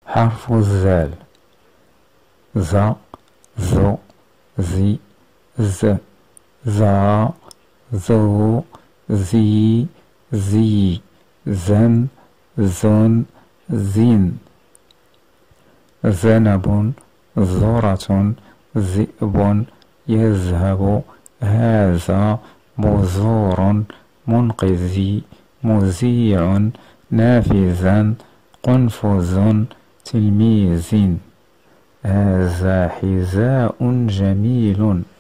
حرف الزال: ز، زو، زي، ز، زا، زو، زي، زي، زن، زن، زين. ذنب، ذرة، ذئب، يذهب، هذا، بذور، منقذي، مذيع، نافذا، قنفذ، تلميذ. هذا حذاء جميل.